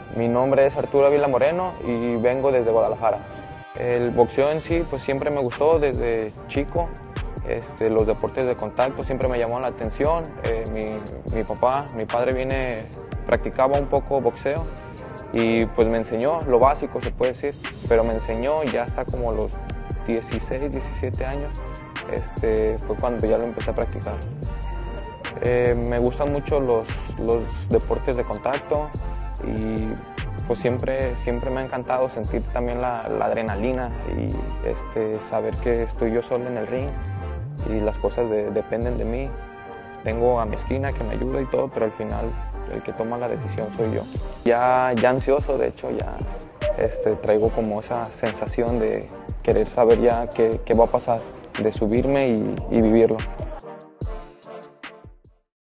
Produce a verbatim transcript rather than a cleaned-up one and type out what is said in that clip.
Mi nombre es Arturo Ávila Moreno y vengo desde Guadalajara. El boxeo en sí pues siempre me gustó desde chico. Este, los deportes de contacto siempre me llamaron la atención. Eh, mi, mi papá, mi padre viene, practicaba un poco boxeo y pues me enseñó lo básico, se puede decir, pero me enseñó ya hasta como los dieciséis, diecisiete años, este, fue cuando ya lo empecé a practicar. Eh, me gustan mucho los, los deportes de contacto y pues siempre, siempre me ha encantado sentir también la, la adrenalina y este, saber que estoy yo solo en el ring y las cosas de, dependen de mí. Tengo a mi esquina que me ayuda y todo, pero al final el que toma la decisión soy yo. Ya, ya ansioso, de hecho, ya este, traigo como esa sensación de querer saber ya qué, qué va a pasar, de subirme y, y vivirlo.